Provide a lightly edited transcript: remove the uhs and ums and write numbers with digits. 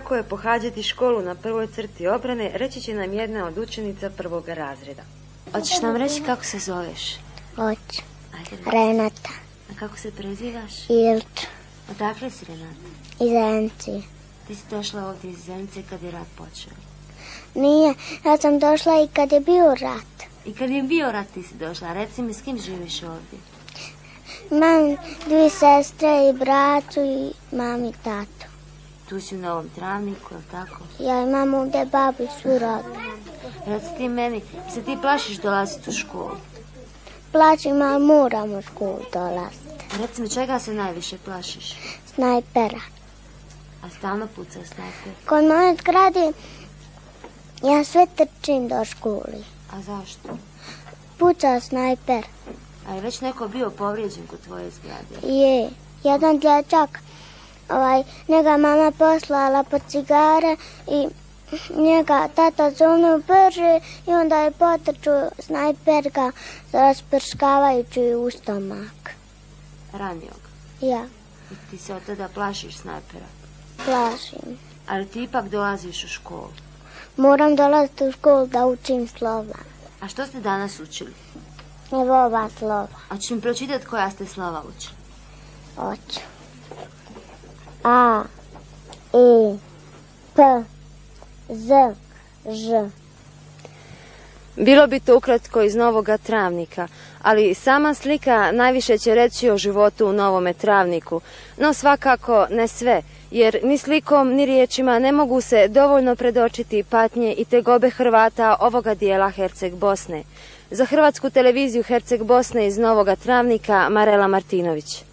kako je pohađati školu na prvoj crti obrane, reći će nam jedna od učenica prvoga razreda. Hoćeš nam reći kako se zoveš? Hoću. Renata. A kako se prezivaš? Ilč. Odakle si, Renata? Iz Zenice. Ti si došla ovdje iz Zenice kad je rat počeo? Nije, ja sam došla i kad je bio rat. I kad je bio rat ti si došla, reci mi s kim živiš ovdje? Imam 2 sestre i bratu i mam i tatu. Tu si u Novom Travniku, je li tako? Ja imam ovdje babu i svu rodu. Reci ti meni, se ti plašiš dolaziti u školu? Plaćim, ali moram u školu dolaziti. Reci mi, čega se najviše plašiš? Snajpera. A stalno puca snajper. Kod moje zgrade ja sve trčim do školi. A zašto? Puca snajper. A je već neko bio povrijeđen kod tvoje zgrade? Je. Jedan dječak, njega mama poslala po cigare i njega tata zovnuo brže i onda je potrčao snajper ga rasprškavajući u stomak. Ranio ga? Ja. I ti se od tada plašiš snajpera? Plašim. Ali ti ipak dolaziš u školu? Moram dolaziti u školu da učim slova. A što ste danas učili? Evo ova slova. A ću mi pročitati koja ste slova učili? Hoću. A, I, P, Z, Ž. Bilo bi to ukratko iz Novoga Travnika, ali sama slika najviše će reći o životu u Novome Travniku, no svakako ne sve, jer ni slikom ni riječima ne mogu se dovoljno predočiti patnje i tegobe Hrvata ovoga dijela Herceg Bosne. Za Hrvatsku televiziju Herceg Bosne iz Novoga Travnika, Marela Martinović.